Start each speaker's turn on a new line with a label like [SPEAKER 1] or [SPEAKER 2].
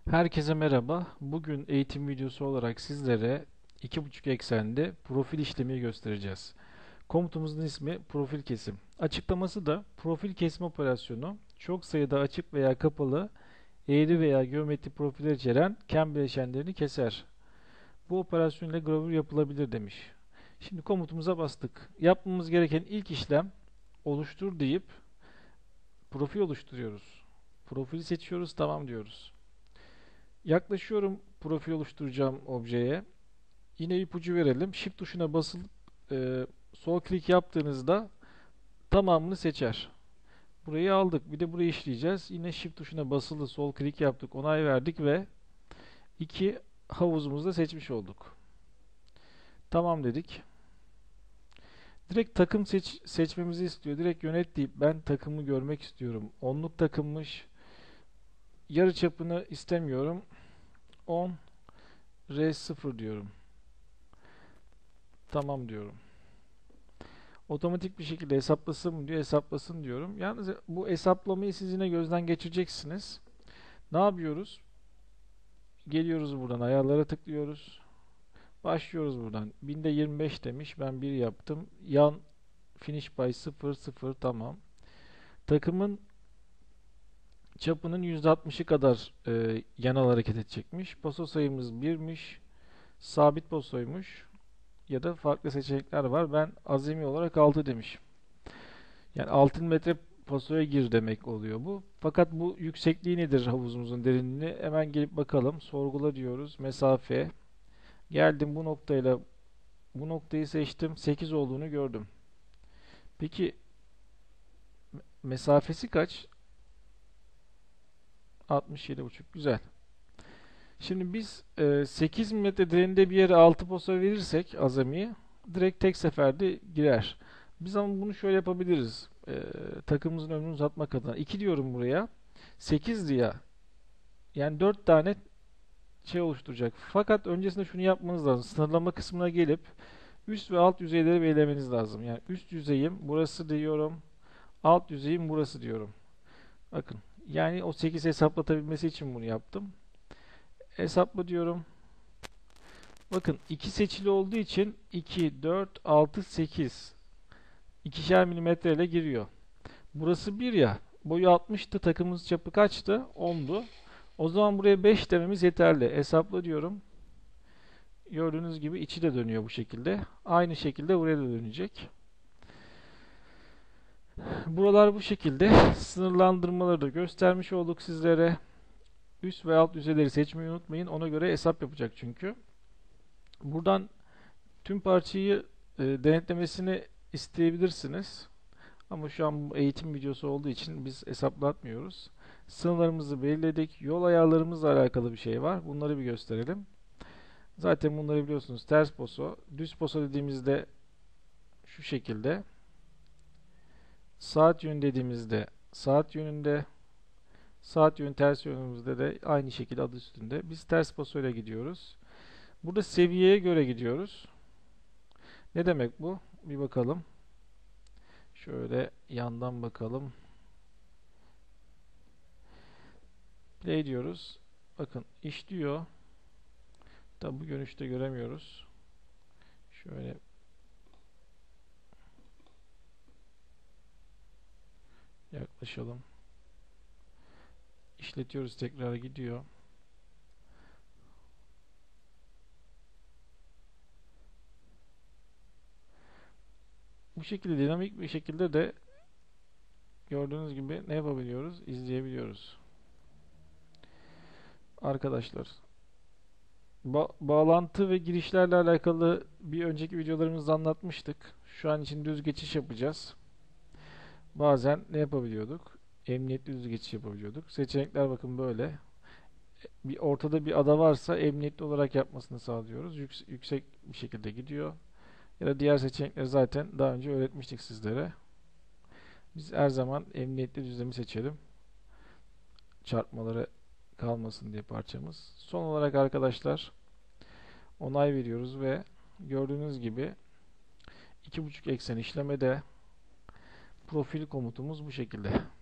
[SPEAKER 1] Herkese merhaba. Bugün eğitim videosu olarak sizlere 2,5 eksende profil işlemi göstereceğiz. Komutumuzun ismi profil kesim. Açıklaması da profil kesme operasyonu çok sayıda açık veya kapalı eğri veya geometrik profiller içeren ken bileşenlerini keser. Bu operasyon ile gravür yapılabilir demiş. Şimdi komutumuza bastık. Yapmamız gereken ilk işlem oluştur deyip profil oluşturuyoruz. Profili seçiyoruz, tamam diyoruz. Yaklaşıyorum profil oluşturacağım objeye. Yine ipucu verelim. Shift tuşuna basılı sol klik yaptığınızda tamamını seçer. Burayı aldık. Bir de burayı işleyeceğiz. Yine Shift tuşuna basılı sol klik yaptık. Onay verdik ve iki havuzumuzu da seçmiş olduk. Tamam dedik. Direkt takım seçmemizi istiyor. Direkt yönet deyip ben takımı görmek istiyorum. Onluk takımmış. Yarı çapını istemiyorum. 10 R0 diyorum. Tamam diyorum. Otomatik bir şekilde hesaplasın mı diyor, hesaplasın diyorum. Yalnız bu hesaplamayı siz yine gözden geçireceksiniz. Ne yapıyoruz? Geliyoruz buradan ayarlara tıklıyoruz. Başlıyoruz buradan. Binde 25 demiş. Ben 1 yaptım. Yan finish by 0 0 tamam. Takımın çapının %60'ı kadar yanal hareket edecekmiş. Paso sayımız 1'miş. Sabit pasoymuş. Ya da farklı seçenekler var. Ben azami olarak 6 demiş. Yani 6 metre pasoya gir demek oluyor bu. Fakat bu yüksekliği nedir havuzumuzun derinliği? Hemen gelip bakalım. Sorgula diyoruz. Mesafe. Geldim bu noktayla bu noktayı seçtim. 8 olduğunu gördüm. Peki mesafesi kaç? 67,5. Güzel. Şimdi biz 8 metre derinliğinde bir yere 6 paso verirsek azamiye direkt tek seferde girer. Biz ama bunu şöyle yapabiliriz. Takımımızın ömrünü uzatmak adına. 2 diyorum buraya. 8 diye. Yani 4 tane şey oluşturacak. Fakat öncesinde şunu yapmanız lazım. Sınırlama kısmına gelip üst ve alt yüzeyleri belirlemeniz lazım. Yani üst yüzeyim burası diyorum. Alt yüzeyim burası diyorum. Bakın. Yani o 8 hesaplatabilmesi için bunu yaptım. Hesapla diyorum. Bakın 2 seçili olduğu için 2, 4, 6, 8 ikişer milimetre ile giriyor. Burası 1 ya. Boyu 60'tı. Takımımız çapı kaçtı? 10'du. O zaman buraya 5 dememiz yeterli. Hesapla diyorum. Gördüğünüz gibi içi de dönüyor bu şekilde. Aynı şekilde buraya da dönecek. Buralar bu şekilde. Sınırlandırmaları da göstermiş olduk sizlere. Üst ve alt yüzeyleri seçmeyi unutmayın. Ona göre hesap yapacak çünkü. Buradan tüm parçayı denetlemesini isteyebilirsiniz. Ama şu an bu eğitim videosu olduğu için biz hesaplatmıyoruz. Sınırlarımızı belirledik. Yol ayarlarımızla alakalı bir şey var. Bunları bir gösterelim. Zaten bunları biliyorsunuz. Ters poso, düz poso dediğimizde şu şekilde. Saat yönü dediğimizde saat yönünde, saat yönü ters yönümüzde de aynı şekilde adı üstünde. Biz ters paso ile gidiyoruz. Burada seviyeye göre gidiyoruz. Ne demek bu? Bir bakalım. Şöyle yandan bakalım. Play diyoruz. Bakın işliyor. Tabi bu görünüşte göremiyoruz. Şöyle yaklaşalım. İşletiyoruz, tekrar gidiyor. Bu şekilde dinamik bir şekilde de gördüğünüz gibi ne yapabiliyoruz? İzleyebiliyoruz. Arkadaşlar, bağlantı ve girişlerle alakalı bir önceki videolarımızda anlatmıştık. Şu an için düz geçiş yapacağız. Bazen ne yapabiliyorduk? Emniyetli düz geçiş yapabiliyorduk. Seçenekler bakın böyle. Bir ortada bir ada varsa emniyetli olarak yapmasını sağlıyoruz. Yüksek bir şekilde gidiyor. Ya da diğer seçenekleri zaten daha önce öğretmiştik sizlere. Biz her zaman emniyetli düzlemi seçelim. Çarpmaları kalmasın diye parçamız. Son olarak arkadaşlar onay veriyoruz ve gördüğünüz gibi 2,5 eksen işlemede profil komutumuz bu şekilde.